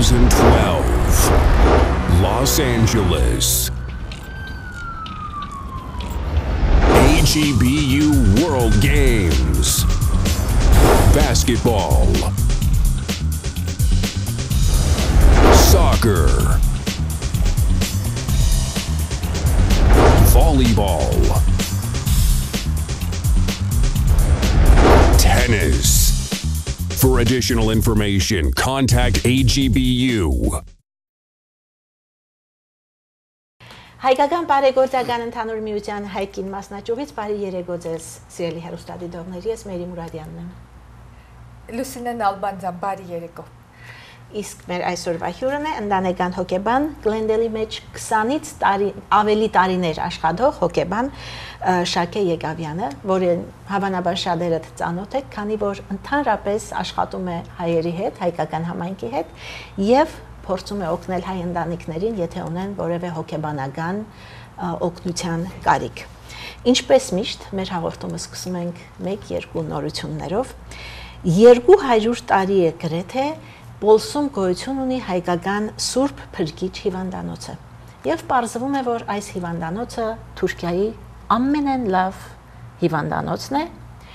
2012, Los Angeles. AGBU World Games. Basketball. Soccer. Volleyball. Tennis. For additional information, contact AGBU. Հայկական բարեգործական ընդհանուր միության հայկին մասնաճյուղից բարի երեկո ձեզ, սիրելի հեռուստադիտողներ, ես Մերի Մուրադյանն եմ։ Լուսինեն Ալբանդյան, բարի երեկո։ Իսկ մեր այսօրվա հյուրն է ընտանեկան հոկեբան, Գլենդելի մեջ 20-ից ավելի տարիներ աշխատող հոկեբան Շաքե Եկավյանը, որը հավանաբար շատերդ ծանոթ եք, քանի որ ընդհանրապես աշխատում է հայերի հետ, հայկական համայնքի հետ եւ փորձում է օգնել հայ ընտանիքներին, եթե ունեն որևէ հոգեբանական օգնության կարիք։ Ինչպես միշտ, մեր հաղորդումը սկսում ենք 1-2 նորություններով։ 200 տարի է գրեթե Պոլսում գոյություն ունի հայկական Սուրբ Փրկիչ հիվանդանոցը։ Եվ պարզվում է, որ այս հիվանդանոցը Թուրքիայի ամենեն լավ հիվանդանոցն է,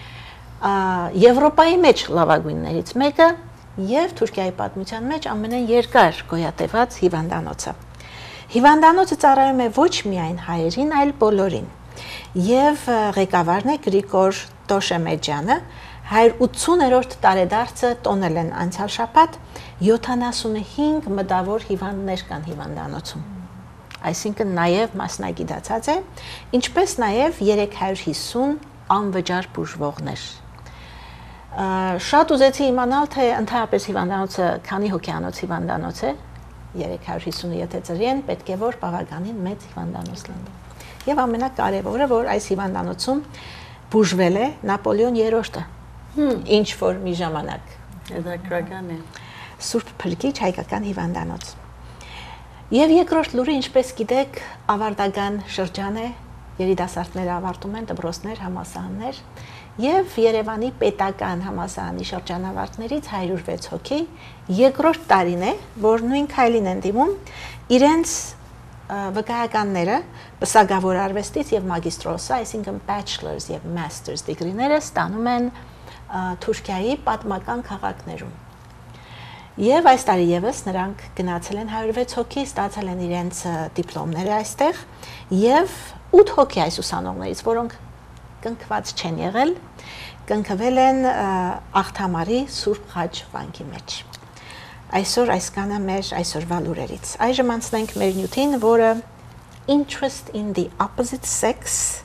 Եվրոպայի մեջ լավագույններից մեկը և Թուրքիայի պատմության մեջ ամենեն երկար գոյատևած հիվանդանոցը։ Հիվանդանոցը ծառայում է ոչ միայն հայերին, այլ բոլորին։ Եվ ղեկավարն է Գրիգոր Տոշեմեջյանը, 180-րդ տարեդարձը տոնել են անցյալ շաբաթ, 75 մտավոր հիվանդներ կան հիվանդանոցում։ Այսինքն նաև մասնագիտացած է, ինչպես նաև 350 անվճար բուժվողներ։ Շատ ուզեցի իմանալ, թե ընդհանրապես հիվանդանոցը քանի հոգեանոց հիվանդանոց է, 350 եթե ծրեն, պետք է որ բավականին մեծ հիվանդանոց լինի։ Եվ ամենակարևորը, որ այս հիվանդանոցում բուժվել է Նապոլեոն III-ը, ինչ որ մի ժամանակ։ Հետաքրքրական է։ Սուրբ Փրկիչ հայկական հիվանդանոց։ Եվ երկրորդ լուրը, ինչպես գիտեք, ավարտական շրջան է, երիտասարդները ավարտում են դպրոցներ, համալսարաններ, եւ Երևանի պետական համալսարանի շրջանավարտներից 106 հոգի երկրորդ տարին է, որ նույն քայլին են դիմում իրենց վկայականները բսակավոր արվեստից եւ մագիստրոսը, այսինքն bachelor's եւ master's degree-ները ստանում են Թուրքիայի պատմական քաղաքներում։ Եվ այս տարի եւս նրանք գնացել են 106 հոգի, ստացել են իրենց դիպլոմները այստեղ եւ 8 հոգի այս ուսանողներից, որոնք կնքված չեն եղել, կնքվել են Աղթամարի Սուրբ Խաչ վանքի մեջ։ Այսօր այսքանը մեր այսօրվա լուրերից։ Այժմ անցնենք մեր նյութին, որը Interest in the opposite sex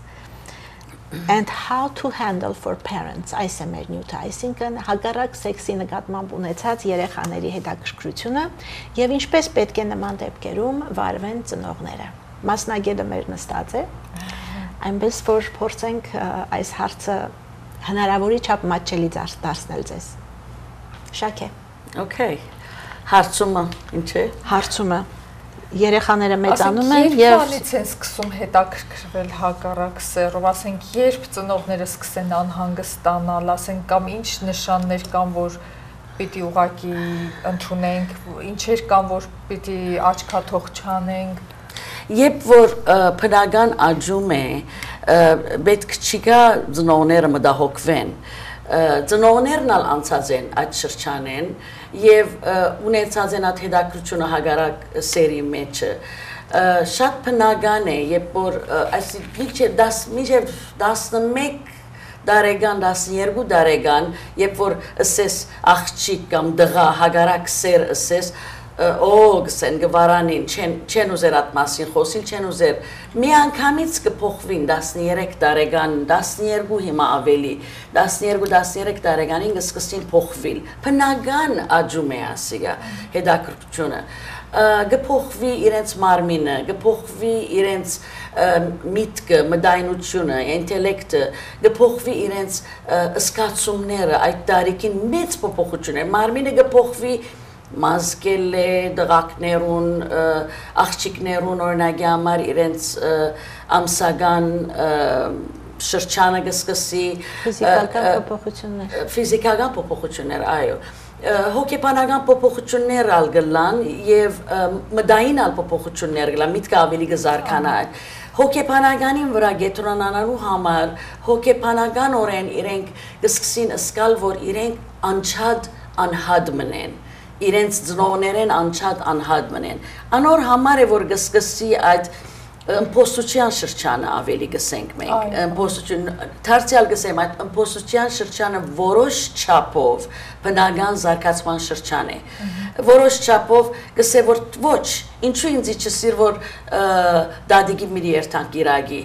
and how to handle for parents, այս է մեր նյութը, այսինքն հակառակ սեքսի նկատմամբ ունեցած երեխաների հետաքրքրությունը եւ ինչպես պետք է նման դեպքերում վարվեն ծնողները։ Մասնագետը մեր նստած է, այնպես որ փորձենք այս հարցը հնարավորի չափ մատչելի դարձնել ձեզ։ Շաքե։ Okay։ Հարցումը ինչ է։ Հարցումը երեխաները մեծանում են եւ Բանից են սկսում հետաքրքրվել հակառակ սեռով, ասենք երբ ծնողները սկսեն անհանգստանալ, ասենք կամ ինչ նշաններ կան, որ պիտի ուղակի ընդունենք, ինչեր կան, որ պիտի աչքաթող չանենք։ Երբ որ բնական աճում է, պետք չի գա ծնողները մտահոգվեն։ Ծնողներն ալ անցած են այդ շրջանեն եւ ունեցած են այդ հետաքրությունը հագարակ սերի մեջը շատ բնական է երբ որ այսինքն մինչեւ 11 տարեկան 12 տարեկան երբ որ ասես աղջիկ կամ դղա հագարակ սեր ասես օգսեն գվարանին չեն ուզեր այդ մասին խոսին չեն ուզեր մի անգամից կփոխվին 13 տարեկան 12 հիմա ավելի 12-13 տարեկանին կսկսին փոխվել բնական աճում է ասիգա հետաքրքրությունը կփոխվի իրենց մարմինը կփոխվի իրենց միտքը մտայնությունը ինտելեկտը կփոխվի իրենց զգացումները այդ տարիքին մեծ փոփոխություն է մարմինը կփոխվի մազկել է դղակներուն, աղջիկներուն օրինակի համար իրենց ամսական շրջանը կսկսի ֆիզիկական փոփոխություններ, այո, հոգեբանական փոփոխություններ ալ գլան եւ մտային ալ փոփոխություններ գլան միտքը ավելի կզարգանա հոգեբանականին վրա գետրոնանալու համար հոգեբանական օրեն իրենք կսկսին սկալ որ իրենք անչափ անհադ մնեն իրենց ծնողներեն անչափ անհադ մնեն անոր համար է որ կսկսի այդ Ըմպոստության շրջանը ավելի գսենք մենք, ըմպոստություն, դարձյալ գսեմ այդ ըմպոստության շրջանը որոշ չափով բնական զարգացման շրջան է, որոշ չափով գսե որ ոչ, ինչու ինձ չսիր որ դադիգի մի երթանք իրագի,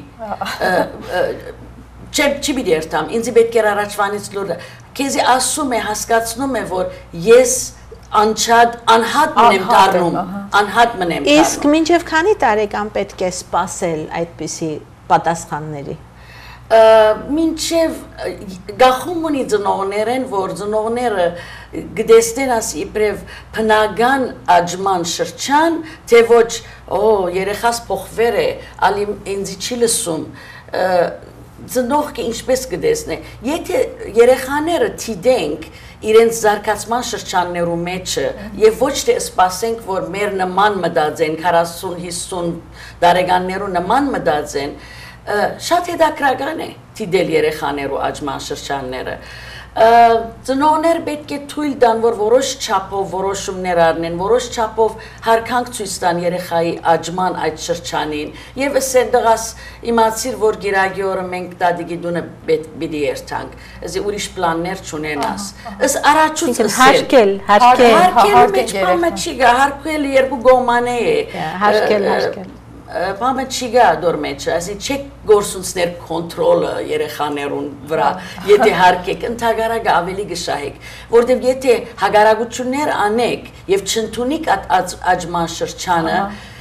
չի մի երթամ, ինձ պետք էր առաջվանից լուրը, քեզի ասում է, հասկացնում է, որ ես անչափ անհատ մնեմ դառնում, անհատ մնեմ դառնում։ Իսկ մինչև քանի տարեկան պետք է սպասել այդպիսի պատասխանների։ Մինչև գախում ունի ծնողներեն, որ ծնողները գտեսնեն աս իբրև բնական աճման շրջան, թե ոչ, երեխաս փոխվեր է, ալի ինձ չի լսում, ծնողքը ինչպես գտեսնե, եթե երեխաները թիդենք իրենց զարգացման շրջաններու մեջը եւ ոչ թե սպասենք որ մեր նման մտածեն 40-50 տարեկաններու նման մտածեն շատ հետաքրքրական է դիտել երեխաներու աճման շրջանները ծնողներ պետք է թույլ տան որ որոշ չափով որոշումներ առնեն որոշ չափով հարկանք ցույց տան երեխայի աճման այդ շրջանին եւ ասենդղաս իմացիր որ գիրագի օրը մենք դադիգի դունը պիտի երթանք ասի ուրիշ պլաններ չունենաս ըս առաջուց հարկել մեջ բամը չի գա հարկել երկու գոմանե է հարկել Բամը չի գա դոր մեջ, ասի չեք գործունցներ կոնտրոլը երեխաներուն վրա, եթե հարկեք, ընդհակարակը ավելի գշահեք, որտեղ եթե հագարագություններ անեք և չընդունիք աճման շրջանը,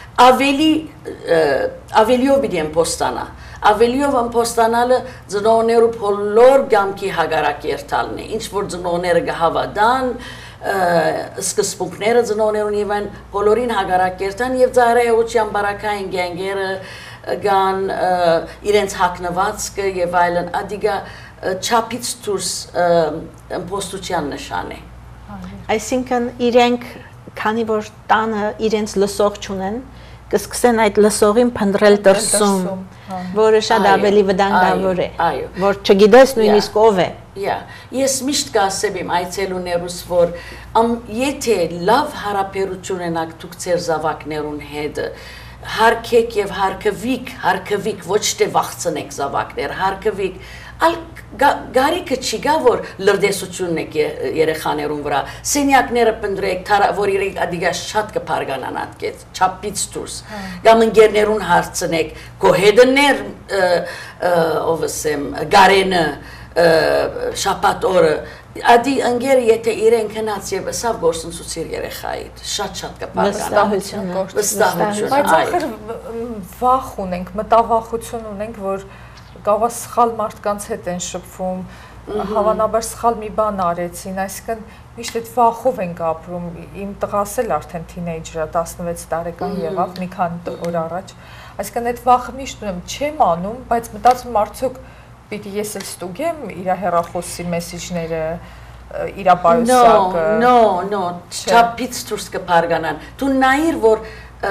ավելիով պիտի ըմպոստանա, ավելիով ըմպոստանալը ծնողներու բոլոր գամքի հագարակ երթալն է, ինչ որ ծնողները գհավադան, սկզբունքները ծնողներուն եւ այն բոլորին հագարակերտան եւ ծայրահեղության բարակային գենգերը գան իրենց հակնվածքը եւ այլն ադիգա չափից դուրս ըմպոստության նշան է այսինքն իրենք քանի որ տանը իրենց լսող չունեն կսկսեն այդ լսողին փնտրել դրսում որը շատ ավելի վտանգավոր է որ չգիտես նույնիսկ ով է Ես միշտ կասեմ իմ այցելուներուս, որ եթե լավ հարաբերություն ունենաք դուք ձեր զավակներուն հետ, հարկեք եւ հարկվիկ, ոչ թե վախցնեք զավակներ, հարկվիկ, գարիկը չի գա, որ լրդեսությունն եք երեխաներուն վրա, սենյակները պնդրեք, որ իրենք ադիգա շատ կպարգանան ատկեց, չապից դուրս, գամ ընգերներուն հարցնեք, կոհեդներ, ով ասեմ, գարենը, շապատ օրը, ադի ընգերը եթե իրեն կնաց և ասավ գործնցուցիր երեխայիդ, շատ կպարգանան, վստահություն, բայց ախր վախ ունենք, մտավախություն ունենք, որ գավա սխալ մարդկանց հետ են շփվում, հավանաբար սխալ մի բան արեցին, այսինքն միշտ այդ վախով ենք ապրում, իմ տղաս էլ արդեն թինեյջր է, 16 տարեկան եղավ, մի քանի օր առաջ, այսինքն այդ վախը միշտ ունեմ, չեմ անում, բայց մտածում արդյոք պիտի ես էլ ստուգեմ իրա հեռախոսի մեսիջները, իրա պայուսակը։ No, չափից դուրս կպարգանան։ Դու նայիր, որ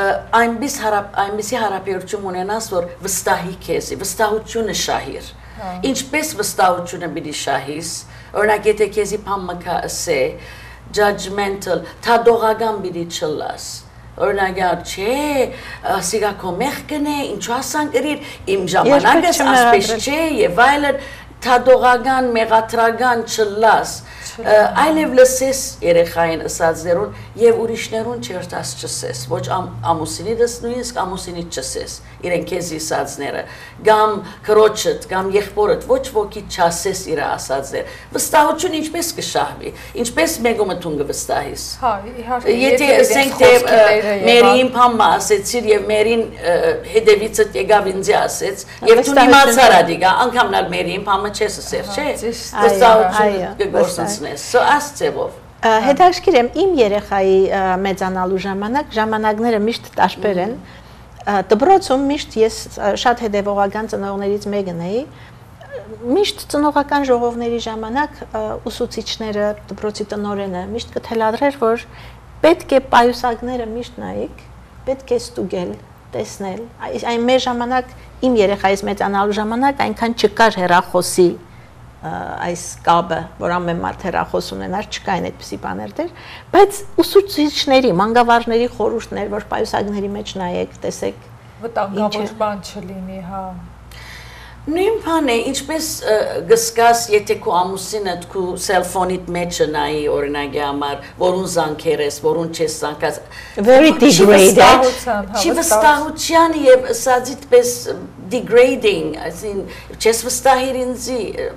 այնպիսի հարաբերություն ունենաս, որ վստահի քեզի, վստահությունը շահիր։ Ինչպես վստահությունը պիտի շահիս, օրինակ եթե քեզի բան մկա ասե, judgmental, թադողական պիտի չլաս։ Օրինակ չէ, սիգա քո մեղքն է, ինչու ասան գրիր, իմ ժամանակս ասպես չէ եւ այլն թադողական, մեղադրական չլաս, այլև լսես երեխային ըսածներուն եւ ուրիշներուն չերտաս չսես, ոչ ամուսինիդս նույնիսկ ամուսինիդ չսես, իրեն քեզի ասածները, կամ քրոջդ, կամ եղբորդ, ոչ ոքի չասես իր ասածներ, վստահություն ինչպես կշահվի, ինչպես մեկումը տուն կվստահիս։ Հա, իհարկե, եթե ասենք թե մերին բան ասեցիր եւ մերին հետևիցը եկավ ինձ ասեց, եւ դու իմացար ադիգա, անգամն ալ մերին բանը չես ասեր, չէ՞։ Վստահություն կգործնես, սա ասծեվով։ Հետաքրքիր եմ իմ երեխայի մեծանալու ժամանակները միշտ տարբեր են։ Դպրոցում միշտ ես շատ հետևողական ծնողներից մեկն էի, միշտ ծնողական ժողովների ժամանակ ուսուցիչները, դպրոցի տնօրենը միշտ կթելադրեր, որ պետք է պայուսակները միշտ նայեք, պետք է ստուգել, տեսնել։ Այն մեր ժամանակ իմ երեխայիս մեծանալու ժամանակ այնքան չկար հեռախոսի այս կաբը, որ ամեն մարդ հեռախոս ունենար, չկային այդպիսի բաներ դեր, բայց ուսուցիչների, մանկավարժների խորհուրդներ, որ պայուսակների մեջ նայեք, տեսեք, վտանգավոր բան չլինի, հա։ Նույն բան է, ինչպես գսկաս, եթե քո ամուսինը քո սելֆոնիդ մեջը նայի օրինակի համար, որուն զանգեր ես, որուն չես զանգած, very degraded, չի վստահության եւ սածիտ պես degrading, այսին չես վստահիր ինձի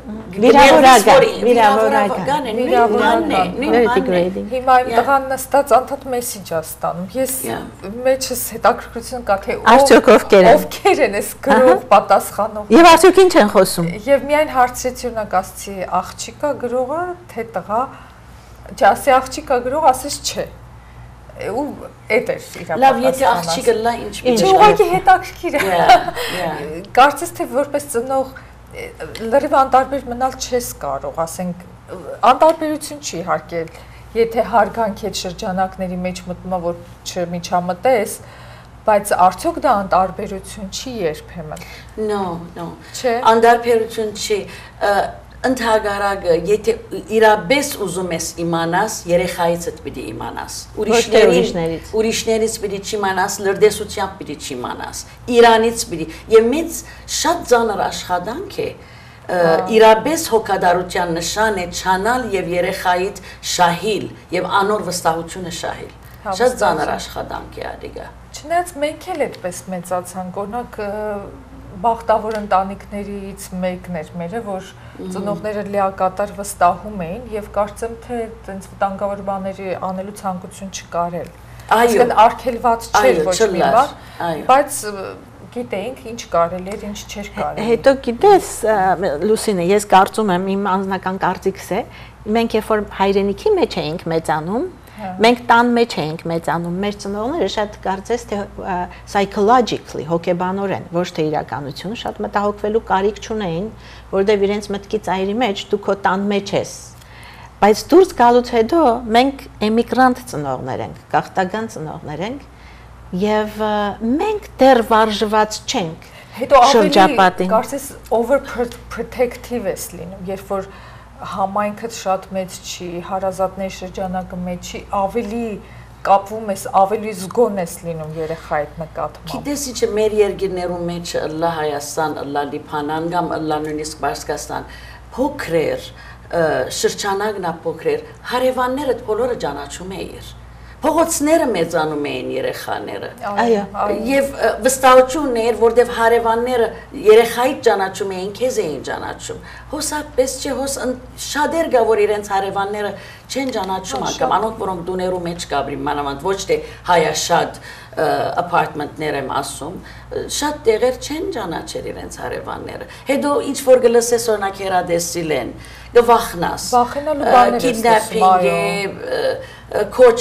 վիրավորական է, very degrading։ Հիմա իմ տղան նստած անդադ մեսիջ է ստանում։ Ես մեջս հետաքրքրություն կա թե ովքեր են այս գրող պատասխանող։ Եվ արդյոք ինչ են խոսում։ Եվ միայն հարցրեցի ունակացի աղջիկա գրողը, թե տղա, ասի աղջիկա գրող, ասես չէ։ Ու էդ էր իրապես։ Լավ, եթե աղջիկը լա ինչ ուղղակի հետաքրքիր է։ Կարծես թե որպես ծնող լրիվ անտարբեր մնալ չես կարող, ասենք, անտարբերություն չի իհարկե, եթե հարգանք այդ շրջանակների մեջ մտնում, որ չմիջամտես, բայց արդյոք դա անտարբերություն չի երբեմն։ No, անտարբերություն չի, ընդհանրակը, եթե իրապես ուզում ես իմանաս, երեխայիցդ պիտի իմանաս, ուրիշներից պիտի չիմանաս, լրդեսությամբ պիտի չիմանաս, Իրանից պիտի, և մեծ շատ ծանր աշխատանք է, իրապես հոգադարության նշան է չանալ և երեխայիդ շահիլ և անոր վստահությունը շահիլ, շատ ծանր աշխատանք է ադիգա։ Չնայած մենք էլ այդպես մեծացանք, օրինակ բախտավոր ընտանիքներից մեկն էր մերը, որ ծնողները լիակատար վստահում էին և կարծեմ, թե տենց վտանգավոր բաների անելու ցանկություն չկար էլ։ Այսինքն արգելված չէր ոչ մի բան, բայց գիտեինք ինչ կարելի էր, ինչ չէր կարելի։ Հետո գիտես, Լուսինե, ես կարծում եմ, իմ անձնական կարծիքս է, մենք երբ որ հայրենիքի մեջ էինք մեծանում, մենք տան մեջ էինք մեծանում, մեր ծնողները շատ կարծես թե psychologically, հոգեբանորեն, ոչ թե իրականությունը, շատ մտահոգվելու կարիք չունեին, որովհետև իրենց մտքի ծայրի մեջ դու քո տան մեջ ես։ Բայց դուրս գալուց հետո մենք էմիգրանտ ծնողներ ենք, գաղթական ծնողներ ենք, եւ մենք դեռ վարժված չենք։ Հետո ավելի կարծես overprotective ես լինում, երբ որ համայնքը շատ մեծ չի, հարազատների շրջանակը մեծ չի, ավելի կապվում ես, ավելի զգոն ես լինում երեխայիդ նկատմամբ։ Գիտես ինչը մեր երկիրներում մեջ ըլլա Հայաստան, ըլլա Լիբանան կամ ըլլա նույնիսկ Պարսկաստան, փոքրեր, շրջանակն է փոքրեր, հարևաններդ բոլորը ճանաչում էիր։ Փողոցները մեծանում էին երեխաները։ Եվ վստահություն ուներ, որտեղ հարևանները երեխայիդ ճանաչում էին, քեզ էին ճանաչում։ Հոսապես չէ, շատեր կա, որ իրենց հարևանները չեն ճանաչում, կամ անոնք, որոնք տուներու մեջ կաբրին, մանավանդ ոչ թե հայաշատ ապարտմենտներ եմ ասում, շատ տեղեր չեն ճանաչել իրենց հարևանները։ Հետո ինչ որ գլսես օրինակ հեռադեսիլ են, գվախնաս, kidnapping է, քոչ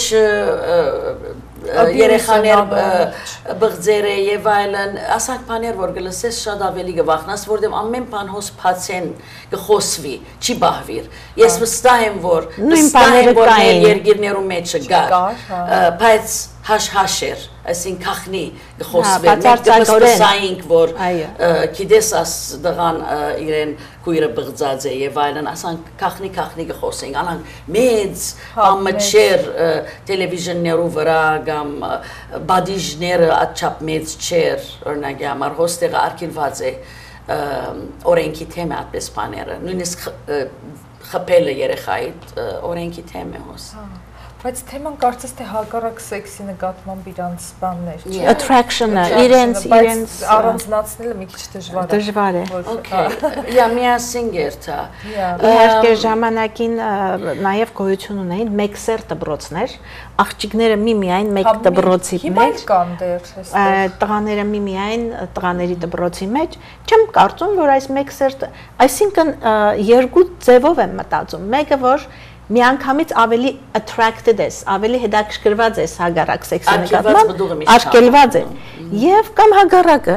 երեխաներ բղձեր է եւ այլն, ասանք բաներ որ գլսես շատ ավելի գվախնաս, որտեղ ամեն բան հոս փացեն գխոսվի, չի բահվիր։ Ես վստահ եմ, որ մեր երկիրներում մեջը գար, բայց հաշ-հաշեր, այսին կախնի գխոսվեր, մենք գպստասայինք, որ կիդես աս դղան իրեն կույրը բղձած է և այլն, ասանք կախնի գխոսենք, անանք մեծ ամմջեր տելևիզյոններու վրա կամ բադիժները ատչապ մեծ չեր, օրինակի համար, հոստեղը արկիրված է օրենքի թեմ է ատպես բաները, նույնիսկ խպելը երեխայիտ օրենքի թեմ է հոս։ Բայց թեման կարծես թե հակառակ սեքսի նկատմամբ իրանց բաններ չի։ Attraction-ը, իրենց առանձնացնելը մի քիչ դժվար է։ Յա միասին գերտա։ Իհարկե ժամանակին նաև գոյություն ունեին մեկ դպրոցներ, աղջիկները միմիայն մեկ դպրոցի մեջ, տղաները միմիայն տղաների դպրոցի մեջ, չեմ կարծում, որ այս մեկ այսինքն երկու ձևով եմ մտածում, մեկը որ միանգամից ավելի attracted ես, ավելի հետաքրքրված ես հագարակ սեքսի նկատմամբ, արգելված է, և կամ հագարակը,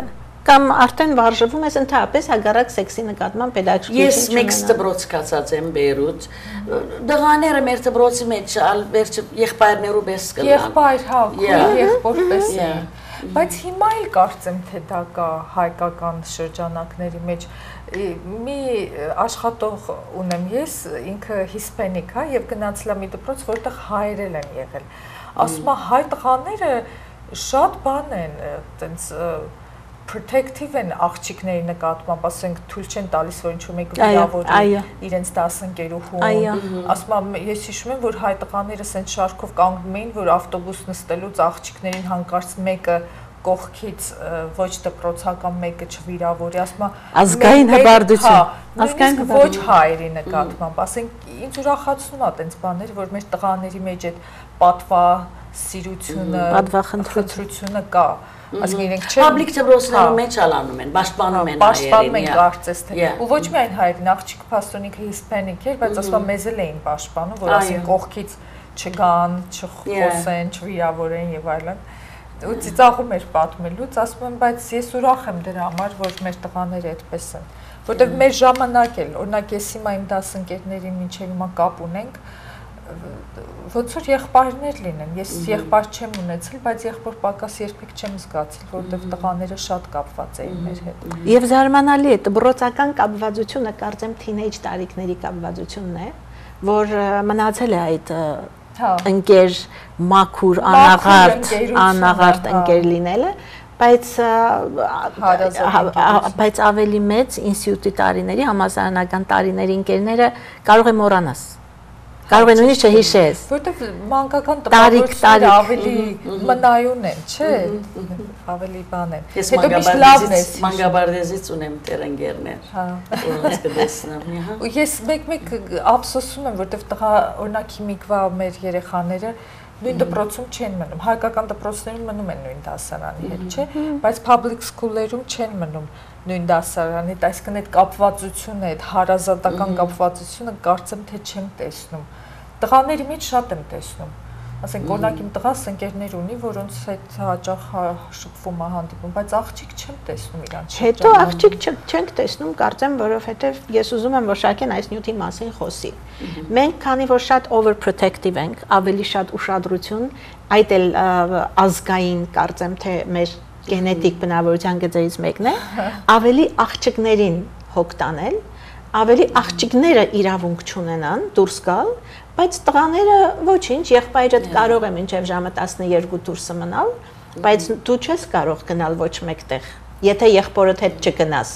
կամ արդեն վարժվում ես ընդհանրապես հագարակ սեքսի նկատմամբ պետագործություն Ես մեկ դպրոց կացած եմ Բեյրութ դղաները մեր դպրոցի մեջ ալ վերջը եղբայրներու պես կլան Եղբայր, հա, եղբոր պես են Բայց հիմա էլ կարծեմ թե դա կա հայկական շրջանակների մեջ մի աշխատող ունեմ ես ինքը հիսպանիկ է եւ գնացել եմ մի դպրոց որտեղ հայերել են եղել ասում հայ տղաները շատ բան են տենց protective են աղջիկների նկատմամբ, ասենք թույլ չեն տալիս, որ ինչ-որ մեկը վիրավորի իրենց դասընկերուհուն։ Ասում եմ, ես հիշում եմ, որ հայ տղաները սենց շարքով կանգնում էին, որ ավտոբուս նստելուց աղջիկներին հանկարծ մեկը կողքից ոչ դպրոցական մեկը չվիրավորի, ասում եմ, ազգային հպարտություն, ազգային ոչ հայերի նկատմամբ, ասենք ինձ ուրախացնում է տենց բաներ, որ մեր տղաների մեջ այդ պատվա սիրությունը, պատվախնդրությունը կա Ասենք իրենք չեն Public դպրոցներում մեջ ալանում են, պաշտպանում են հայերին։ Պաշտպանում են կարծես թե։ Ու ոչ միայն հայերին, աղջիկ փաստոնիկը հիսպանիկ էր, բայց ասում եմ մեզ էլ էին պաշտպանում, որ ասեն կողքից չգան, չխոսեն, չվիրավորեն եւ այլն։ Ու ծիծաղում էր պատմելուց, ասում եմ, բայց ես ուրախ եմ դրա համար, որ մեր տղաները այդպես են, որտեղ մեր ժամանակ էլ, օրինակ ես հիմա իմ դասընկերներին մինչեւ հիմա կապ ունենք ոնց որ եղբայրներ լինեն ես եղբայր չեմ ունեցել բայց եղբոր պակաս երբեք չեմ զգացել որովհետև տղաները շատ կապված էին մեր հետ Եվ զարմանալի է դպրոցական կապվածությունը կարծեմ թինեյջ տարիքների կապվածությունն է որ մնացել է այդ ընկեր մաքուր անաղարտ ընկեր լինելը բայց ավելի մեծ ինստիտուտի տարիների համալսարանական տարիների ընկերները կարող է մոռանաս Կարող է նույնիսկ չհիշես։ Որտեվ մանկական տպավորությունները ավելի մնայուն են, չէ՞։ Ավելի բան են։ Հետո միշտ լավն է։ Մանկաբարձից ունեմ տերընկերներ։ Հա։ Որոնց կտեսնեմ, հա։ Ու ես մեկ-մեկ ափսոսում եմ, որտեվ տղա օրինակ հիմիկվա մեր երեխաները նույն դպրոցում չեն մնում։ Հայկական դպրոցներում մնում են նույն դասարանի հետ, չէ՞, բայց public school-երում չեն մնում նույն դասարանի, այսինքն այդ կապվածությունը, այդ հարազատական կապվածությունը կարծեմ թե չեմ տեսնում։ Տղաների մեջ շատ եմ տեսնում։ Ասենք օրինակ իմ տղաս ընկերներ ունի, որոնց հետ հաճախ շփվում է հանդիպում, բայց աղջիկ չեմ տեսնում իրանց։ Հետո աղջիկ չենք տեսնում, կարծեմ, որովհետև ես ուզում եմ որ Շակեն այս նյութի մասին խոսի։ Մենք քանի որ շատ overprotective ենք, ավելի շատ ուշադրություն, այդ էլ ազգային կարծեմ թե մեր գենետիկ բնավորության գծերից մեկն է, ավելի աղջիկներին հոգ տանել, ավելի աղջիկները իրավունք չունենան դուրս գալ, բայց տղաները ոչինչ, եղբայրդ կարող է մինչև ժամը 12 դուրս մնալ, բայց դու չես կարող գնալ ոչ մեկտեղ, եթե եղբորդ հետ չգնաս։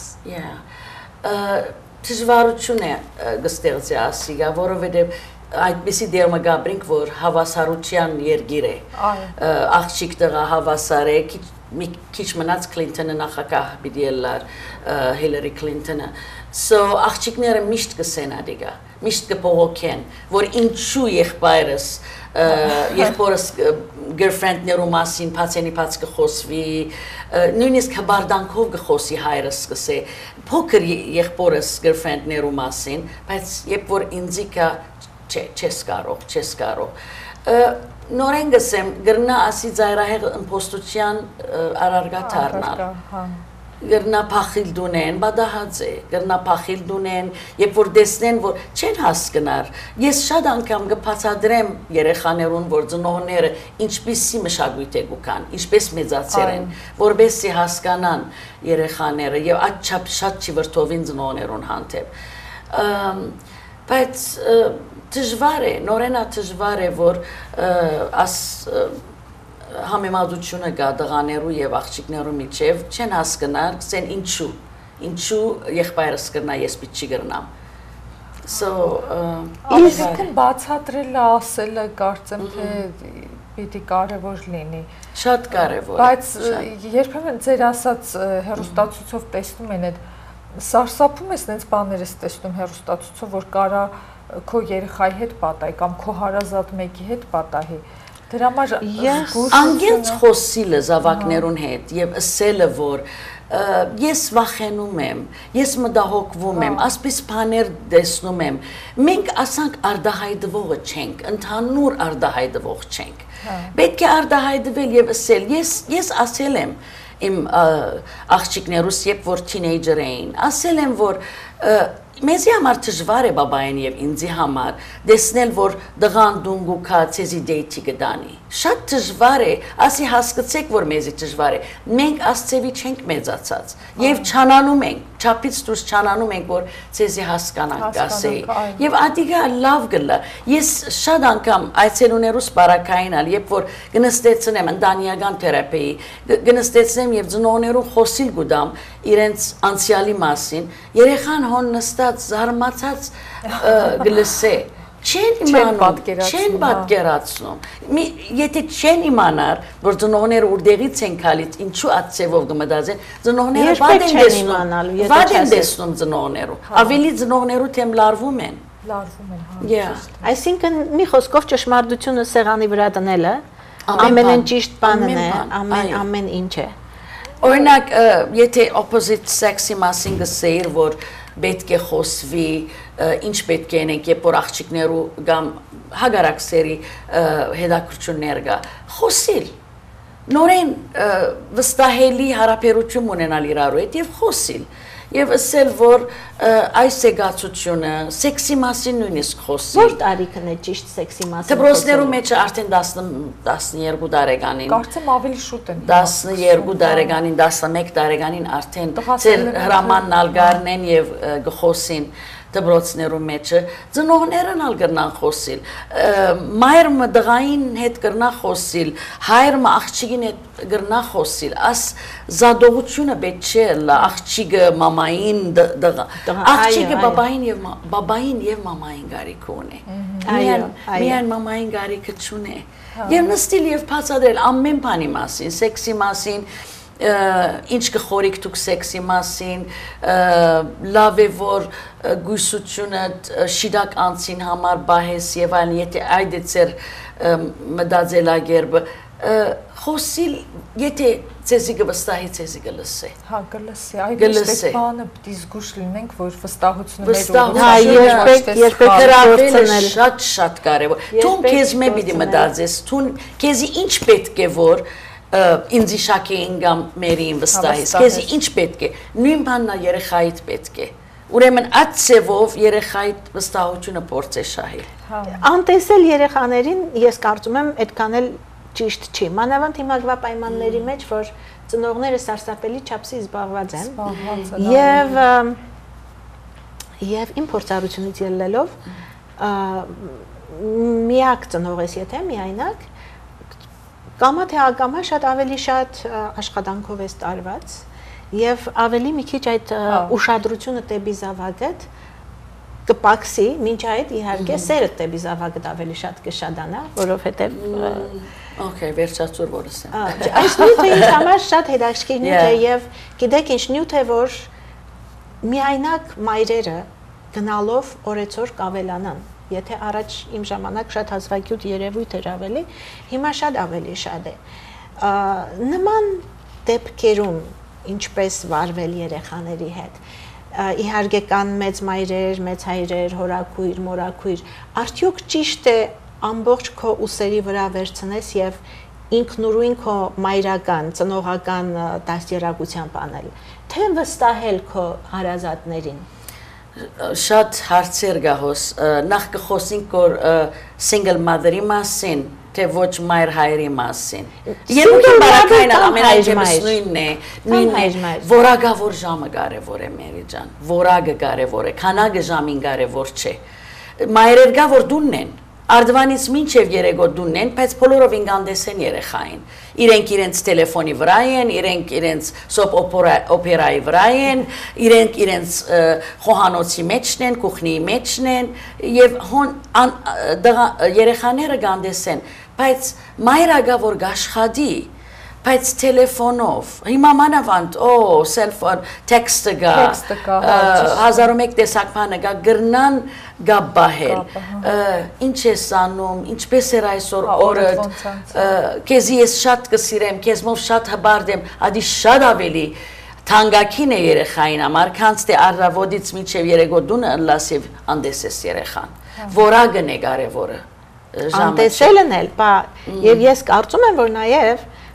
Դժվարություն է գստեղծի ասիգա, որովհետև այդպիսի դերմագաբրինք, որ հավասարության երգիր է, աղջիկ տղա հավասար է, մի քիչ մնաց Քլինտոնը նախագահ պիտի ելար Հիլարի Քլինտոնը So աղջիկները միշտ կսեն ադիգա միշտ կփողոքեն որ ինչու եղբայրս եղբորս girlfriend-ներու մասին փացենի փաց կխոսվի նույնիսկ հբարդանքով կխոսի հայրս կսե փոքր եղբորս girlfriend-ներու մասին բայց երբ որ ինձիկա չես կարող Նորեն գսեմ գրնա ասի ծայրահեղ ըմպոստության արարգա թարնալ գրնա փախիլ դունեն բադահած է գրնա փախիլ դունեն երբ որ տեսնեն որ չեն հասկնար ես շատ անգամ կբացատրեմ երեխաներուն որ ծնողները ինչպիսի մշակույթ է գուքան ինչպես մեծացել են որբեսի հասկանան երեխաները եւ աչափ շատ չի վրթովին ծնողներուն հանդեպ բայց դժվար է, նորենա դժվար է, որ աս համեմատությունը կա տղաներու եւ աղջիկներու միջեւ չեն հասկանար, ասեն ինչու եղբայրս կրնա, ես պիտի չգրնամ։ So, Ամերիկան բացատրելը, ասելը կարծեմ թե պիտի կարևոր լինի։ Շատ կարևոր։ Բայց երբեմն ձեր ասած հերոստացուցով տեսնում են այդ սարսափում ես նենց բաներ ես տեսնում հերոստացուցով, որ կարա քո երեխայի հետ պատահի կամ քո հարազատ մեկի հետ պատահի դրա համար անգենց խոսիլը զավակներուն հետ եւ ասելը որ ես վախենում եմ ես մտահոգվում եմ ասպես բաներ տեսնում եմ մենք ասանք արդահայտվողը չենք ընդհանուր արդահայտվող չենք պետք է արդահայտվել եւ ասել ես ասել եմ իմ աղջիկներուս երբ որ թինեյջեր էին, ասել եմ որ մեզի համար դժվար է բաբային եւ ինձի համար դեսնել որ դղան դունգուքա ցեզի դեյթի գդանի շատ դժվար է ասի հասկացեք որ մեզի դժվար է մենք ասծեվի չենք մեծացած եւ չանանում ենք չափից դուրս չանանում ենք որ ցեզի հասկանանք ասեի եւ ադիգա լավ գլա ես շատ անգամ այցելուներուս բարակայինալ երբ որ գնստեցնեմ ընտանեկան թերապիայի գնստեցնեմ եւ ծնողներու խոսիլ գուդամ իրենց անցյալի մասին երեխան հոն նստած զարմացած գլսե չեն պատկերացնում եթե չեն իմանար որ ծնողները ուրդեղից են քալից ինչու ածևով գմդազեն ծնողները վատ են տեսնում ծնողներու ավելի ծնողներու թեմ լարվում են այսինքն մի խոսքով ճշմարտությունը սեղանի վրա դնելը ամենեն ճիշտ բանն է ամեն ինչ է օրինակ եթե opposite sex-ի մասին գսեիր որ պետք է խոսվի ինչ պետք է անենք երբ որ աղջիկներու կամ հագարակ սերի հետաքրքրություններ կա խոսիլ նորեն վստահելի հարաբերություն ունենալ իրարու հետ եւ խոսիլ եւ ասել որ այս զգացությունը սեքսի մասին նույնիսկ խոսիլ որ տարիքն է ճիշտ սեքսի մասին դպրոցներու մեջ արդեն 12 տարեկանին կարծեմ ավելի շուտ են 12 տարեկանին 11 տարեկանին արդեն ծեր հրամանն ալգարն են եւ գխոսին դպրոցներու մեջ ծնողներն ալ կրնան խոսիլ մայրը դղային հետ կրնա խոսիլ հայրը աղջիկին հետ կրնա խոսիլ աս զադողությունը պետք չէ լա աղջիկը մամային աղջիկը բաբային եւ մամային գարիք ունի միայն մամային գարիքը չունի եւ նստիլ եւ բացատրել ամեն բանի մասին սեքսի մասին ինչ կխորիկ դուք սեքսի մասին լավ է որ գույսությունը շիդակ անցին համար բահես եւ այլն եթե այդ է ծեր մտածելակերպը խոսիլ եթե ցեզի կվստահի ցեզի կլսե հա կլսե այդ է բանը պիտի զգուշ լինենք որ վստահությունները երբեք հրավելը շատ կարեւոր թուն քեզ մե պիտի մտածես թուն քեզի ինչ պետք է որ ինձ իշակեին կամ մերին վստահես քեզի ինչ պետք է նույն բանն է երեխայիդ պետք է ուրեմն այդ ծևով երեխայիդ վստահությունը փորձե շահել անտեսել երեխաներին ես կարծում եմ այդքան էլ ճիշտ չի մանավանդ հիմա պայմանների մեջ որ ծնողները սարսափելի չափսի զբաղված են եւ իմ փորձառությունից ելնելով միակ ծնող ես եթե միայնակ կամա թե ակամա շատ ավելի շատ աշխատանքով ես տարված եւ ավելի մի քիչ այդ ուշադրությունը տեպի զավակդ կպակսի մինչ այդ իհարկե սերը տեպի զավակդ ավելի շատ կշատանա որովհետեւ Okay, վերջացուր որս եմ այս նյութը ինձ համար շատ հետաքրքիր նյութ է եւ գիտեք ինչ նյութ է որ միայնակ մայրերը գնալով օրեցօր կավելանան Եթե առաջ իմ ժամանակ շատ հազվագյուտ երևույթ էր ավելի, հիմա ավելի շատ է։ Նման դեպքերում ինչպես վարվել երեխաների հետ։ Իհարկե կան մեծ մայրեր, մեծ հայրեր, հորաքույր, մորաքույր, արդյոք ճիշտ է ամբողջ քո ուսերի վրա վերցնես եւ ինքնուրույն քո մայրական, ծնողական դաստիարակությամբ անել, թե վստահել քո հարազատներին։ Շատ հարցեր գահոս նախ կխոսենք որ single mother-ի մասին թե ոչ մայր հայրի մասին Երկու բարակային ամենայնջեմս նույնն է որակավոր ժամը կարևոր է մերի ջան որակը կարևոր է քանակը ժամին կարևոր չէ մայրեր գա որ դունն են Արդվանից մինչև երեգոտ դունն են, բայց բոլորով ինգանդես են երեխային։ Իրենք իրենց տելեֆոնի վրա են, իրենք իրենց սոպ օպերայի վրա են, իրենք իրենց խոհանոցի մեջն են, կուխնիի մեջն են, և երեխաները գանդես են, բայց մայրագա որ գաշխադի, բայց տելեֆոնով, հիմա մանավանդ, սելֆոն, տեքստը գա, 1001 տեսակ բանը գա, գրնան գա բահել, ինչ ես անում, ինչպես էր այսօր օրդ, կեզի ես շատ կսիրեմ, կեզմով շատ հբարդ եմ, ադի շատ ավելի թանգակին է երեխային համար, կանց թե առավոտից մինչև երեգոդունը ընլասիվ անդես ես երեխան, որագն է կարևորը, Անտեսելն էլ, եւ ես կարծում եմ, որ նաեւ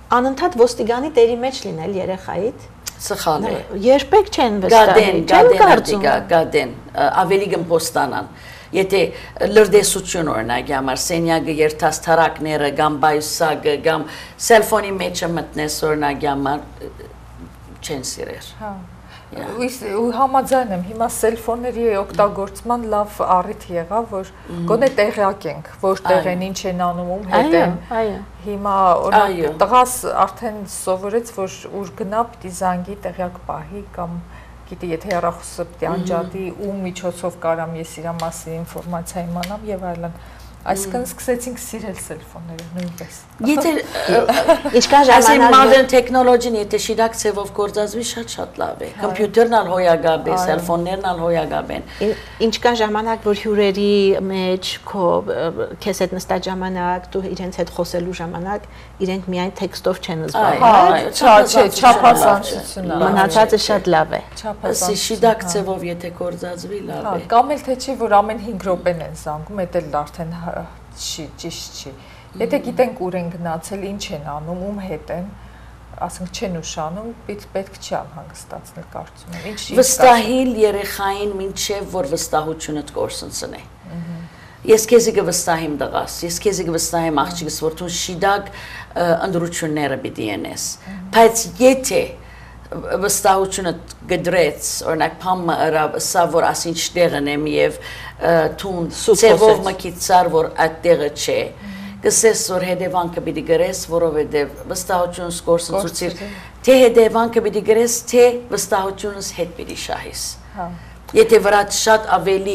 անընդհատ ոստիգանի տերի մեջ լինել երեխայիդ Սխալ է։ երբեք չեն վստահի, չեն կարծում։ Գադեն, ավելի գմփոստանան։ Եթե լրդեսություն օրինակ համար սենյակը երթած թարակները կամ բայսագը կամ սելֆոնի մեջը մտնես օրինակ համար չեն սիրեր։ Հա։ Ու համաձայն եմ, հիմա սելֆոնների օգտագործման լավ առիթ եղավ, որ գոնե տեղյակ ենք, որտեղ են, ինչ են անում, ում հետ են։ Հիմա օրինակ տղաս արդեն սովորեց, որ ուր գնա պիտի զանգի տեղյակ պահի կամ գիտի, եթե հեռախոսը պիտի անջատի, ում միջոցով կարամ ես իր մասին ինֆորմացիա իմանամ եւ այլն։ Այսինքն սկսեցինք սիրել սելֆոնները նույնպես։ Եթե ինչքան ժամանակ ժամանակ modern technology-ն եթե շիրակ ցևով գործածվի շատ լավ է։ Կոմպյուտերն ալ հոյագաբ է, սելֆոններն ալ հոյագաբ են։ Ինչքան ժամանակ որ հյուրերի մեջ քեզ հետ նստած ժամանակ, դու իրենց հետ խոսելու ժամանակ, իրենք միայն տեքստով չեն զբաղվում։ Չափազանցությունը։ Մնացածը շատ լավ է։ Ասի շիրակ ցևով եթե գործածվի լավ է։ Կամ էլ թե չի, որ ամեն 5 րոպեն են զանգում, դա էլ արդեն ճիշտ չի։ Եթե գիտենք ուր են գնացել, ինչ են անում, ում հետ են, ասենք չեն ուշանում, պետք չի անհանգստացնել կարծում եմ։ Վստահիլ երեխային մինչև որ վստահությունդ կորսնցնի։ Ես քեզի կվստահեմ դղաս, ես քեզի կվստահեմ աղջիկս, որ դու շիդակ ընդրությունները պիտի ենես։ Բայց եթե վստահությունը գդրեց, օրինակ փամը սա որ ասինչ տեղն եմ եւ թուն ծևով մկիցար որ այդտեղը չէ գսես որ հետևանքը պիտի գրես որովհետեւ վստահությունս կորսնցուցիր թե հետևանքը պիտի գրես թե վստահությունս հետ պիտի շահիս եթե վրա շատ ավելի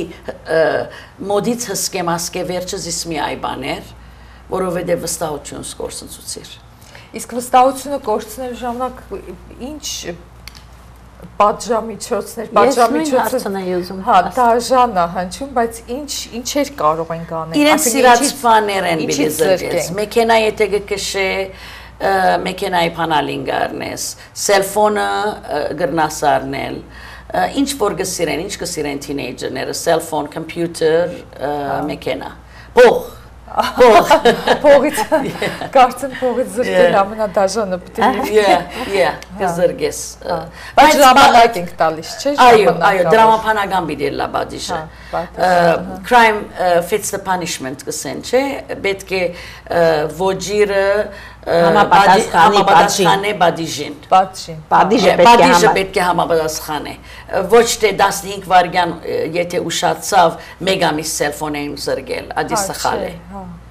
մոդից հսկեմ ասկե վերջս իսմի այ բաներ որովհետեւ վստահությունս կորսնցուցիր Իսկ վստահությունը կորցնելու ժամանակ ինչ պատժամիջոցներ, հա, դաժան է հնչում, բայց ինչեր կարող են անել։ Իրենց սիրած բաներ են պիտի զրկես։ Մեքենա եթե գկշե, մեքենայի փանալին գարնես, սելֆոնը գրնաս առնել, ինչ որ գսիրեն, ինչ գսիրեն թինեյջերները, սելֆոն, կոմպյուտեր, մեքենա, փող Փողից կարծեմ փողից զրկել ամենադաժանը պիտի կզրկես բայց ժամանակ ենք տալիս չէ այո դրամապանական պիտի լա բադիշը crime fits the punishment կսեն չէ պետք է ոջիրը համապատասխանի բադիժին բադիժը պետք է համապատասխանի ոչ թե 15 վայրկյան եթե ուշացավ մեկ ամիս սելֆոն էին զրկել ադի սխալ է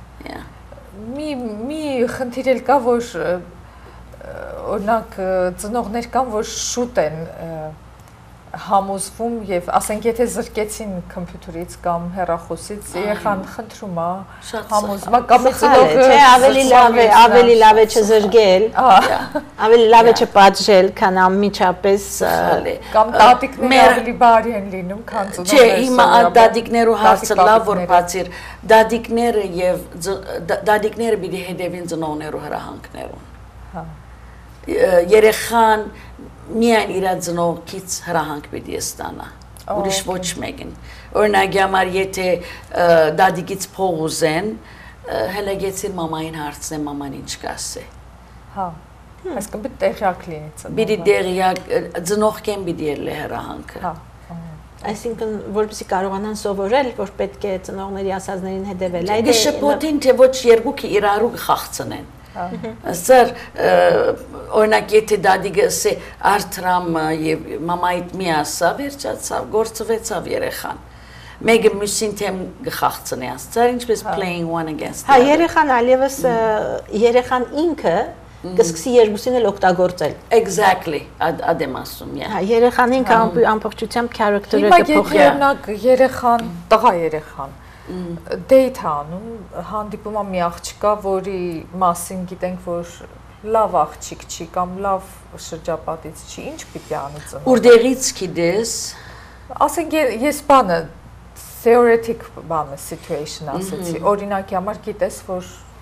մի խնդիր էլ կա որ օրինակ ծնողներ կան որ շուտ են համոզվում եւ ասենք եթե զրկեցին կոմպյուտերից կամ հեռախոսից երեխան խնդրում է համոզվում կամ ծնողը չէ ավելի լավ է չզրկել ավելի լավ է չպատժել քան անմիջապես կամ տատիկները ավելի բարի են լինում քան ծնողները չէ հիմա տատիկներու հարցը լավ որ բացիր տատիկները եւ տատիկները պիտի հետևին ծնողներու հրահանգներուն հա երեխան միայն իր ծնողից հրահանգ պիտի ստանա ուրիշ ոչ մեկին օրինակ համար եթե դադիկից փող ուզեն հələ գեցիր մամային հարցնեմ մաման ինչ կասե հա այսինքն պետք տեղյակ լինի պիտի տեղյակ ծնողքեն պիտի ելնի հրահանգը հա այսինքն որպեսզի կարողանան սովորել որ պետք է ծնողների ասածներին հետևել այդ շփոթին թե ոչ երկուքի իրարու խաղցնեն Սր օրինակ եթե դադիգը ասե արտրամ եւ մամայիդ մի ասա վերջացավ գործվեցավ երեխան մեկը մյուսին թեմ գխաղցնի ասցար ինչպես playing one against հա երեխան այլևս երեխան ինքը կսկսի երկուսին էլ օգտագործել exactly ադեմ ասում հա երեխան ինքը ամբողջությամբ character-ը կփոխի օրինակ երեխան տղա երեխան date անում հանդիպում է մի աղջկա որի մասին գիտենք որ լավ աղջիկ չի կամ լավ շրջապատից չի ինչ պիտի անի ծնողը Ուրդեղից գիտես ասենք ես բանը theoretic բանը situation ասեցի օրինակի համար գիտես որ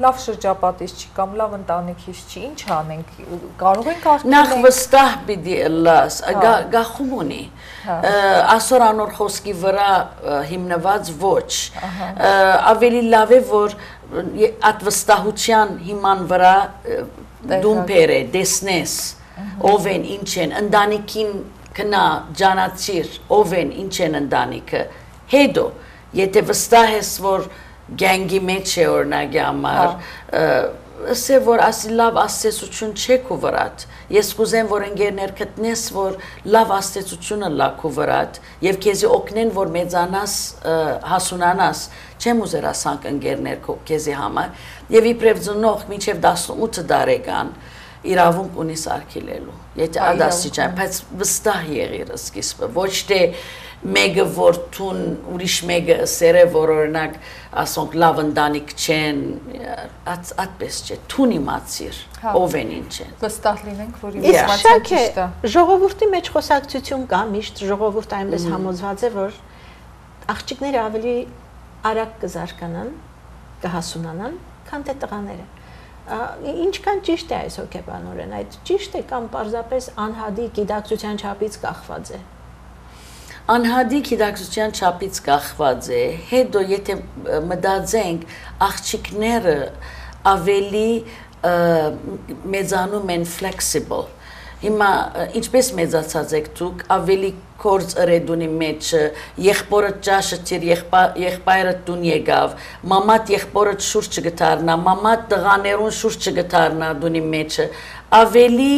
լավ շրջապատից չի կամ լավ ընտանիքից չի, ինչ անենք, կարող ենք արդեն Նախ վստահ պիտի լաս, գախում ունի, ասոր անոր խոսքի վրա հիմնված ոչ, ավելի լավ է, որ at վստահության հիման վրա դում պեր է, դեսնես, ով են, ինչ են, ընտանիքին կնա, ջանացիր, ով են, ինչ են ընտանիքը, հետո, եթե վստահ ես, որ գենգի մեջ է օրնագի համար, ասե, որ ասի լավ աստեցություն չէ քու վրատ, ես կուզեմ, որ ընգերներ կտնես, որ լավ աստեցությունը լա քու վրատ, և կեզի օգնեն, որ մեծանաս, հասունանաս, չեմ ուզեր ասանք ընգերներ կեզի համար, և իպրև ծնող մինչև 18 դարեկան, իրավունք ունի սարքիլելու, եթե ադասիջան, բայց վստահ եղիր սկիզբը, ոչ թե մեկը որ թուն ուրիշ մեկը սերը որ օրինակ ասոնք լավ ընտանիք չեն, այդպես չէ, թուն իմացիր, ով են ինչ են։ Վստահ լինենք, որ ինֆորմացիան ճիշտ է։ Ժողովրդի մեջ խոսակցություն կա, միշտ ժողովուրդը այնպես համոզված է, որ աղջիկները ավելի արագ կզարգանան, կհասունանան, քան թե տղաները։ Ինչքան ճիշտ է այս հոգեբանորեն, այդ ճիշտ է կամ պարզապես անհադի գիտակցության չափից կախված է։ Անհադի գիտակցության չափից կախված է, հետո եթե մտածենք աղջիկները ավելի մեծանում են flexible, հիմա ինչպես մեծացած եք դուք, ավելի կորձ ըրեդունի մեջ, եղբորդ ճաշը թիր, եղբայրը տուն եկավ, մամատ եղբորդ շուրջ չգտարնա, մամատ տղաներուն շուրջ չգտարնա դունի մեջը, ավելի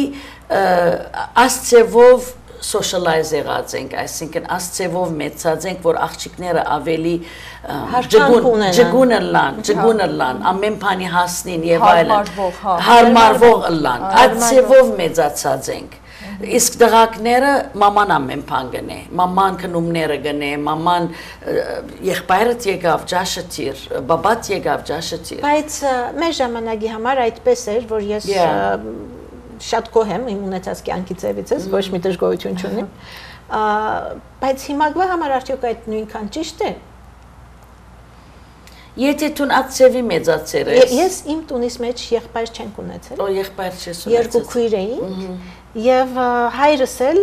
ասցևով socialize եղած ենք, այսինքն ասցևով մեծած ենք, որ աղջիկները ավելի ջգուն լան, ամեն բանի հասնին եւ այլն, հարմարվող լան, ասցևով մեծացած ենք։ Իսկ դղակները մաման ամեն բան գնե, մաման քնումները գնե, մաման եղբայրդ եկավ ջաշը թիր, բաբատ եկավ ջաշը թիր։ Բայց մեր ժամանակի համար այդպես էր, որ ես շատ գոհ եմ իմ ունեցած կյանքի ձևիցս, ոչ մի դժգոհություն չունեմ, բայց հիմակվա համար արդյոք այդ նույնքան ճիշտ է։ Եթե տուն ացևի մեծացեր ես։ Ես իմ տունիս մեջ եղբայր չենք ունեցել։ Օ եղբայր չես ունեցել։ Երկու քույր էինք, եւ հայրս էլ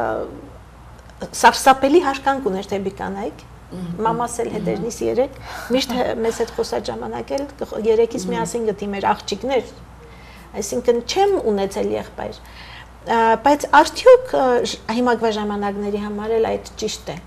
սարսափելի հարգանք ուներ դեպի կանայք։ Մամաս էլ հետերնից 3, միշտ մեզ հետ խոսած ժամանակ էլ 3-ից միասին գտիմ էր աղջիկներ։ Այսինքն չեմ ունեցել եղբայր, բայց արդյոք հիմակվա ժամանակների համար էլ այդ ճիշտ է։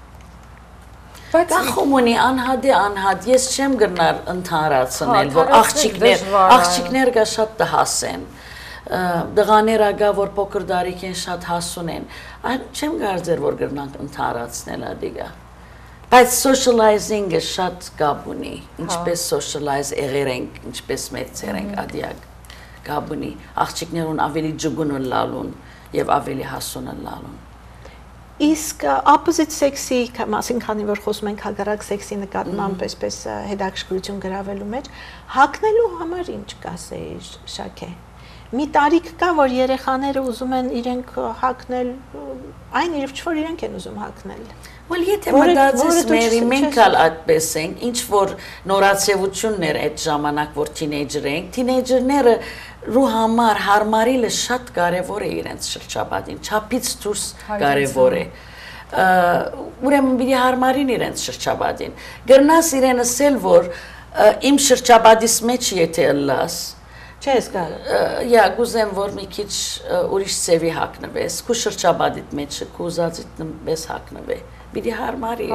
Գախում ունի անհադ, ես չեմ գրնար ընդհանրացնել, որ աղջիկներ գա շատ տհասեն, դղաներ ագա, որ փոքր դարիքեն շատ հասուն են, չեմ կարծեր, որ գրնանք ընդհանրացնել ադիգա։ Բայց socializing-ը շատ կապ ունի, ինչպես socialize եղեր ենք, ինչպես մեծեր ենք ադիակ։ Գաբունի, աղջիկներուն ավելի ջգունն լալուն և ավելի հասունն լալուն։ Իսկ opposite sex-ի մասին, քանի որ խոսում ենք հակառակ սեքսի նկատմամբ այսպես հետաքրքրություն գրավելու մեջ, հագնելու համար ինչ կասեիր, Շաքե։ Մի տարիք կա, որ երեխաները ուզում են իրենք հագնել, այն իրավ չէ, որ իրենք են ուզում հագնել։ Well, եթե մտածես մերի մենք ալ այդպես ենք, ինչ որ նորացևություններ այդ ժամանակ, որ թինեյջեր ենք, թինեյջերները ռու համար հարմարիլը շատ կարևոր է իրենց շրջապատին, չափից դուրս կարևոր է։ Ուրեմն պիտի հարմարին իրենց շրջապատին։ Գրնաս իրեն ասել, որ իմ շրջապատիս մեջ եթե ըլլաս, չես կարող։ Յա, գուզեմ, որ մի քիչ ուրիշ ծևի հագնվես, քու շրջապատիդ մեջ քու ուզածիդ պես հագնվե։ Պիտի հարմարի։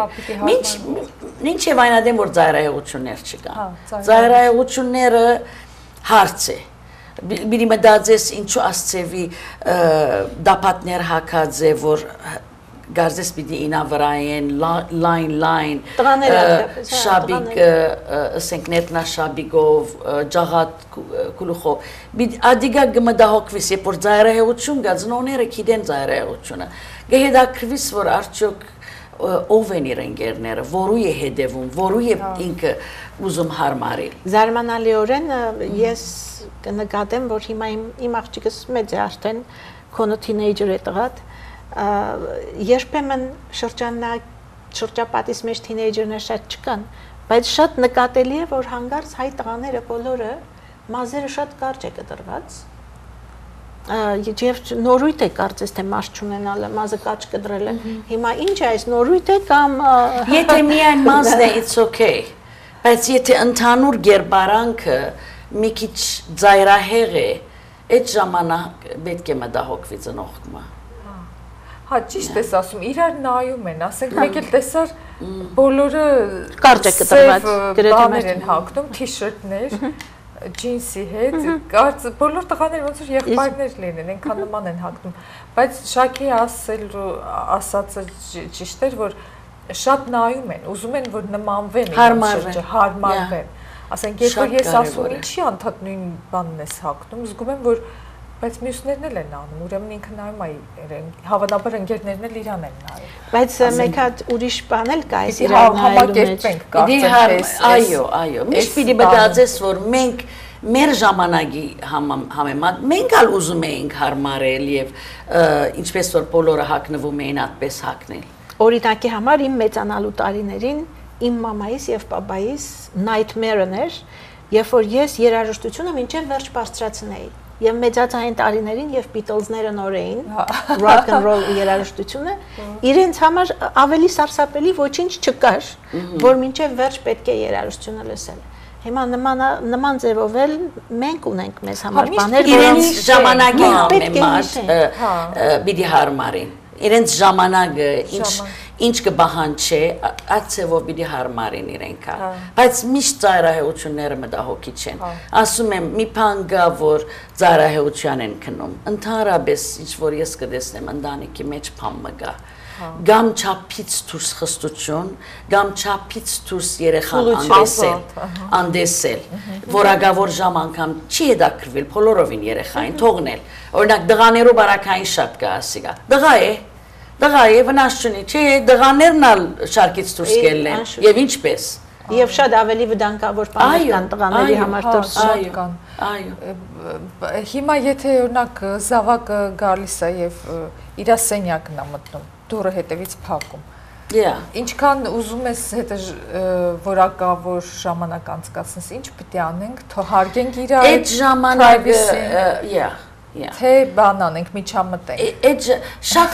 Ինչ է վայնադեմ, որ ծայրահեղություններ չկան։ Ծայրահեղությունները հարց է։ Պիտի մտածես ինչու ասցևի դապատներ հագած է, որ գարձես պիտի ինա վրայեն, լայն, շաբիկ, ասենք ներտնա շաբիկով, ջաղատ կուլուխով, ադիգա գմդահոգվիս, երբ որ ծայրահեղություն գա, ծնողները գիտեն ծայրահեղությունը, գհետաքրվիս, որ արդյոք ով են իր ընկերները, որու է հետևում, որու է ինքը ուզում հարմարել։ Զարմանալիորեն ես կնկատեմ, որ հիմա իմ աղջիկս մեծ է արդեն, քոնը թինեյջեր է տղատ, երբեմն շրջապատիս մեջ թինեյջերներ շատ չկան, բայց շատ նկատելի է, որ հանգարց հայ տղաները բոլորը մազերը շատ կարճ է կտրված։ Եվ նորույթ է կարծես թե մաս չունենալը, մազը կարճ կտրել է։ Հիմա ինչ է այս նորույթ է կամ Եթե միայն մազն է, it's okay։ Բայց եթե ընդհանուր գերբարանքը մի քիչ ծայրահեղ է, այդ ժամանակ պետք է մտահոգվի ծնողքը։ Հա, ճիշտ ես ասում, իրար նայում են, ասենք մեկ էլ տեսար բոլորը կարճ է կտրված, գրեթե բաներ են հագնում, թիշերտներ, ջինսի հետ, կարծ բոլոր տղաները ոնց որ եղբայրներ լինեն, այնքան նման են հագնում, բայց Շակի ասածը ճիշտ էր, որ շատ նայում են, ուզում են որ նմանվեն, հարմարվեն։ Ասենք երբ որ ես ասում ինչի անդադ նույն բանն ես հագնում, զգում եմ որ բայց մյուսներն էլ են անում, ուրեմն ինքը նայում է իրեն, հավանաբար ընկերներն էլ իրան են նայում։ Բայց մեկ հատ ուրիշ բան էլ կա այս իրան համակերպենք կարծես։ Այո, միշտ պիտի մտածես, որ մենք մեր ժամանակի համեմատ մենք ալ ուզում էինք հարմարել եւ ինչպես որ բոլորը հագնվում էին այդպես հագնել։ Օրինակի համար իմ մեծանալու տարիներին իմ մամայիս եւ պապայիս nightmare-ն էր, երբ որ ես երաժշտությունը մինչև վերջ բարձրացնեի։ Եվ մեծացային տարիներին եւ Beatles-ները նոր էին, rock and roll երաժշտությունը, իրենց համար ավելի սարսափելի ոչինչ չկար, որ մինչև վերջ պետք է երաժշտությունը լսել։ Հիմա նման ձևով էլ մենք ունենք մեզ համար բաներ, իրենց ժամանակի համեմատ պիտի հարմարին։ Իրենց ժամանակը ինչ կբահանչի, այդ ձևով պիտի հարմարին իրենք։ Բայց միշտ ծայրահեղությունները մտահոգիչ են։ Ասում եմ, մի բան կա, որ ծայրահեղության են քնում։ Ընդհանրապես, ինչ որ ես կտեսնեմ, ընտանիքի մեջ բան կա։ Գամ չափից դուրս խստություն, գամ չափից դուրս երեխան անդեսել, որակավոր ժամ անգամ չի հետաքրվել բոլորովին երեխային թողնել։ Օրինակ դղաներու բարակային շատ կա ասիկա։ Դղա է վնաս չունի, չէ, դղաներն ալ շարքից դուրս գելն են, եւ ինչպես։ Եվ շատ ավելի վտանգավոր բաներ կան տղաների համար դուրս կան։ Այո։ Հիմա եթե օրինակ զավակը գալիս է եւ իր սենյակն է մտնում, դուռը հետևից փակում։ Ինչքան ուզում ես հետը որակավոր ժամանակ անցկացնես, ինչ պիտի անենք, թողարկենք իր այդ ժամանակը, Թե բան անենք, միջամտենք։ Այդ շատ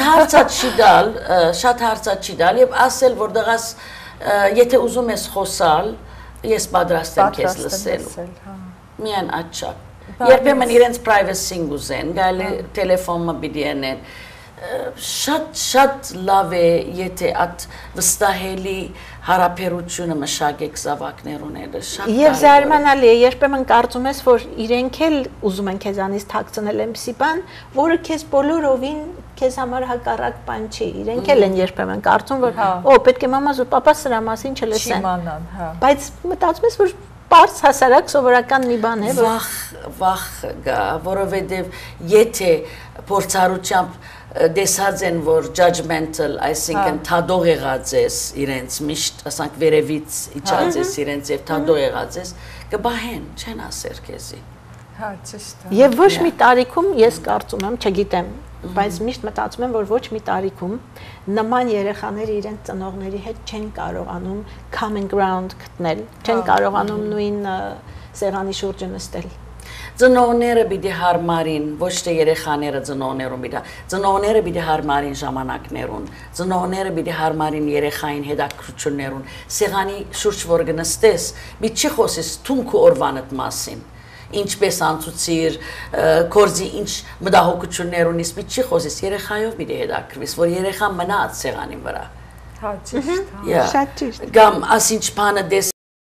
հարցած չի դալ եւ ասել որ դղաս եթե ուզում ես խոսալ, ես պատրաստ եմ քեզ լսելու։ Միայն աչակ։ Երբեմն իրենց privacy-ն ուզեն, գալի տելեֆոնը պիտի անեն։ Շատ լավ է, եթե այդ վստահելի հարաբերությունը մշակեք զավակներուն հետ, շատ կարևոր է։ Եվ զարմանալի է, երբեմն կարծում ես, որ իրենք էլ ուզում են քեզանից թաքցնել այնպիսի բան, որը քեզ բոլորովին քեզ համար հակառակ բան չի։ Իրենք էլ են երբեմն կարծում, որ օ, պետք է մամաս ու պապաս սրա մասին չլսեն։ Չիմանան, հա։ Բայց մտածում ես, որ Պարզ հասարակ սովորական մի բան է, վախ գա, որովհետև եթե փորձառությամբ դեսած են, որ judgmental, այսինքն թադող եղած ես իրենց միշտ, ասանք վերևից իջած ես իրենց եւ թադող եղած ես, կբահեն, չեն ասեր քեզի։ Հա, ճիշտ է։ Եվ ոչ մի տարիքում ես կարծում եմ, չգիտեմ, բայց միշտ մտածում եմ, որ ոչ մի տարիքում նման երեխաները իրենց ծնողների հետ չեն կարողանում common ground գտնել, չեն կարողանում նույն սեղանի շուրջը նստել։ Ծնողները պիտի հարմարին, ոչ թե երեխաները ծնողներուն պիտի, ծնողները պիտի հարմարին ժամանակներուն, ծնողները պիտի հարմարին երեխային հետաքրություններուն, սեղանի շուրջ որ գնստես, պիտի չի խոսես թունք ու օրվանդ մասին, ինչպես անցուցիր, կորզի ինչ մտահոգություններ ունիս, պիտի չի խոսես, երեխայով պիտի հետաքրվես, որ երեխան մնա այդ սեղանի վրա։ Հա, ճիշտ, շատ ճիշտ։ Կամ ասինչ բանը դես